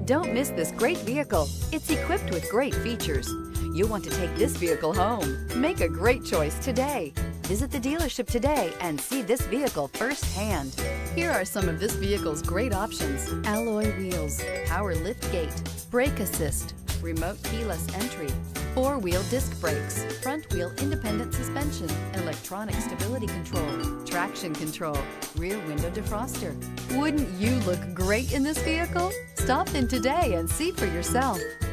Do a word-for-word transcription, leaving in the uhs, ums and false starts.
Don't miss this great vehicle. It's equipped with great features. You'll want to take this vehicle home. Make a great choice today. Visit the dealership today and see this vehicle firsthand. Here are some of this vehicle's great options: alloy wheels, power lift gate, brake assist, remote keyless entry, four-wheel disc brakes, front-wheel independent suspension, electronic stability control, traction control, rear window defroster. Wouldn't you look great in this vehicle? Stop in today and see for yourself.